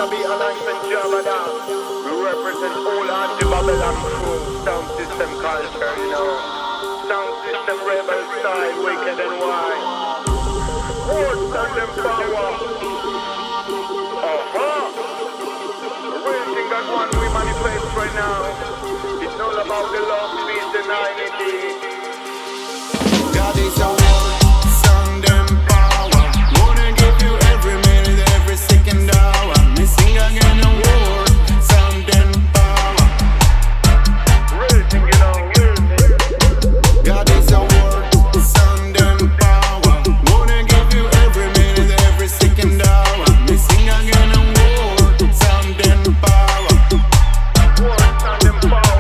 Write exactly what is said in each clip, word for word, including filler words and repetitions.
be Alex and Jabbadub. We represent all anti-Babylon crew. Sound system culture, you know. Sound system rebel style, wicked and wide. Words and them power. Uh-huh. The real thing that one we manifest right now. It's all about the love, peace, and unity. God is a word, sound and power. Wanna give you every minute, every second hour. Me sing again a word, sound and power. Real thing, you know, real thing. God is a word, sound and power. Wanna give you every minute, every second hour. Me sing again a word, sound and power. Word, sound and power.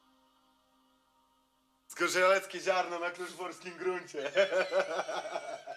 Zgorzeleckie ziarno na kluczborskim gruncie.